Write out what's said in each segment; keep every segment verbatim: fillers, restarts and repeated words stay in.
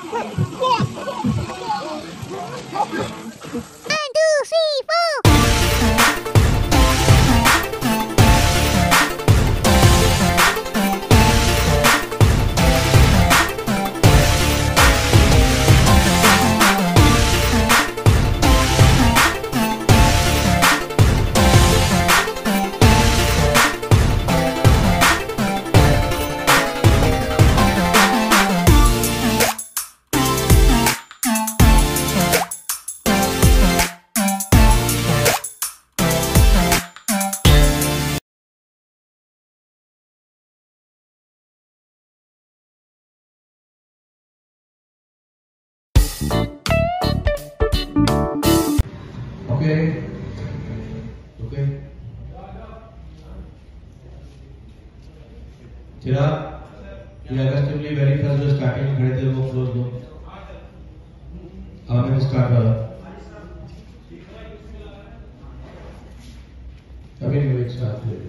Okay. Okay. चिराग, ये अगस्त इमली very first जो स्टार्टिंग खड़े थे वो क्लोज दो। हमें स्टार्ट करा। अभी नहीं एक साथ ले।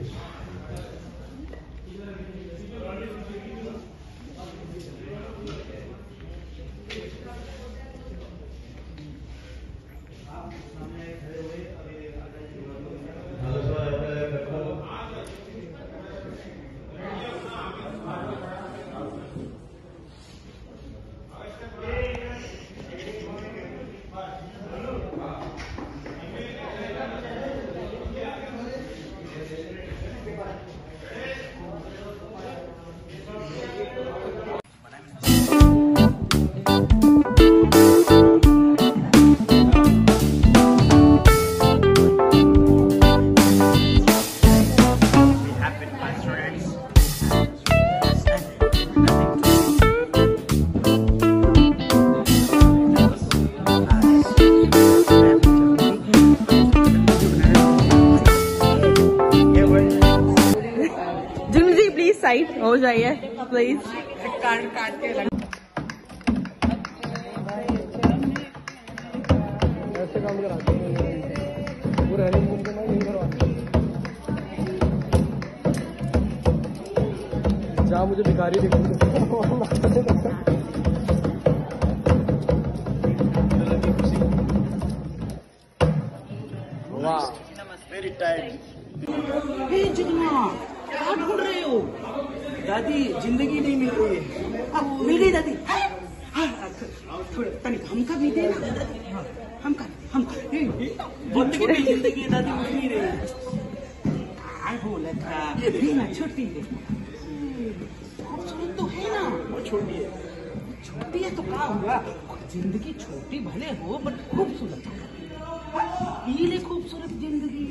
साइड हो जाइए प्लीज। काट काट के ऐसे काम कराते हैं पूरा हनीमून के नहीं करवाते। जहाँ मुझे भिखारी दिखते वाह वेरी टाइट। हे जुगनू क्या ढूंढ रहे हो? दादी जिंदगी नहीं मिल रही है। मिल गई दादी। थोड़े तनिक हमका भी दे ना। हमका हमका जिंदगी में जिंदगी है दादी मिल नहीं रही। क्या बोला था? ये भी ना छोटी है। खूबसूरत तो है ना। वो छोटी है। छोटी है तो क्या हुआ? जिंदगी छोटी भले हो बट खूबसूरत है। ये खूबसूरत जिंदगी।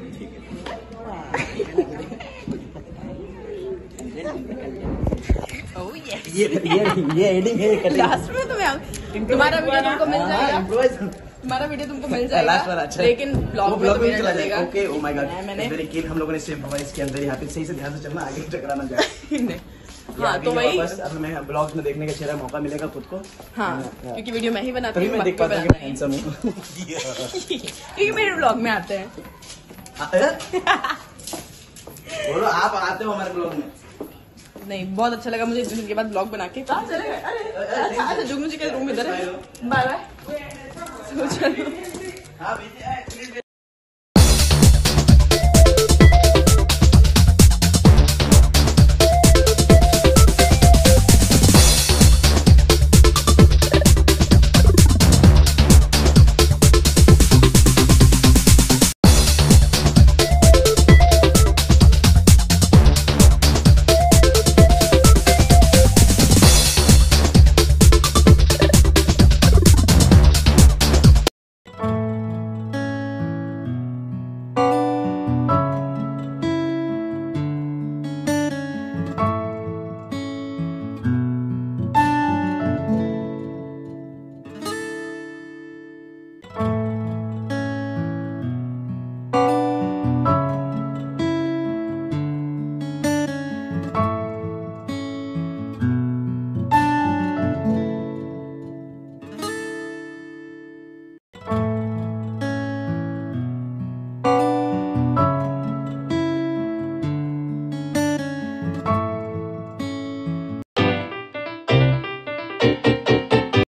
Oh yes. ये ये ये एडिंग है। लास्ट में तुम्हें तुम्हारा वीडियो तुमको मिल जाएगा। तुम्हारा वीडियो तुमको मिल जाएगा लास्ट वाला अच्छा, लेकिन ब्लॉग में तो मेरा चला जाएगा। ओके ओ माय गॉड मैंने वेरी किल हम लोगों ने सिर्फ इम्प्रोवाइज के अंदर यहाँ पे सही से ध्यान से चलना, आगे टकराना जाए। हाँ तो वही बस अब हमें ब्लॉग्स में देखने का चेहरा मौका मिलेगा खुद को। हाँ क्योंकि वीडियो मैं ही बनाती तभी हूँ, मैं देख पाता हूँ कि हैंडसम हूँ क्योंकि मेरे ब्लॉग में आते हैं। बोलो आप आते हो हमारे ब्लॉग में। नहीं बहुत अच्छा लगा मुझे इतने दिन के बाद ब्लॉग बना के। कहाँ चले गए? अरे अच्छा जुगनू जी का रूम इधर है। Bye bye. चलो हाँ